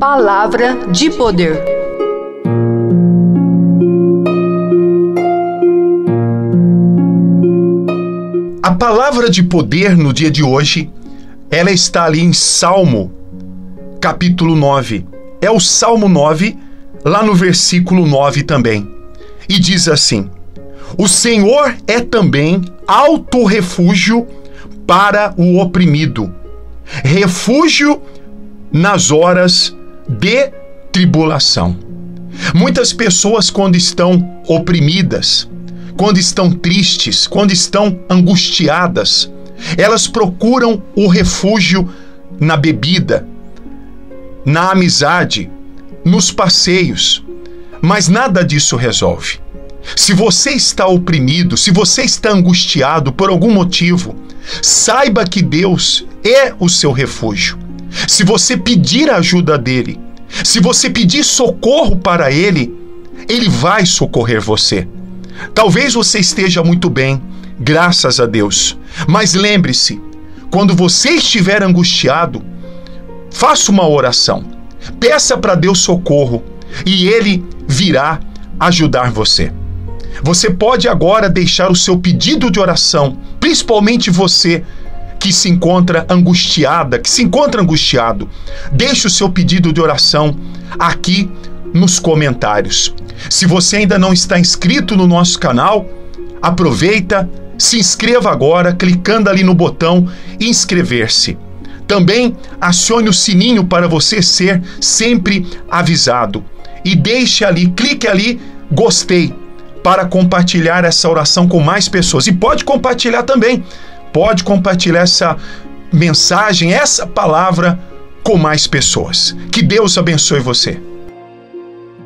Palavra de poder. A palavra de poder no dia de hoje, ela está ali em Salmo, capítulo 9. É o Salmo 9, lá no versículo 9 também. E diz assim: o Senhor é também alto refúgio para o oprimido, refúgio nas horas de tribulação. Muitas pessoas, quando estão oprimidas, quando estão tristes, quando estão angustiadas, elas procuram o refúgio na bebida, na amizade, nos passeios, mas nada disso resolve. Se você está oprimido, se você está angustiado por algum motivo, saiba que Deus é o seu refúgio. Se você pedir a ajuda dele, se você pedir socorro para ele, ele vai socorrer você. Talvez você esteja muito bem, graças a Deus. Mas lembre-se, quando você estiver angustiado, faça uma oração. Peça para Deus socorro e ele virá ajudar você. Você pode agora deixar o seu pedido de oração, principalmente você que se encontra angustiada, que se encontra angustiado. Deixe o seu pedido de oração aqui nos comentários. Se você ainda não está inscrito no nosso canal, aproveita, se inscreva agora, clicando ali no botão inscrever-se. Também acione o sininho para você ser sempre avisado. E deixe ali, clique ali, gostei, para compartilhar essa oração com mais pessoas. E pode compartilhar também. Pode compartilhar essa mensagem, essa palavra com mais pessoas. Que Deus abençoe você.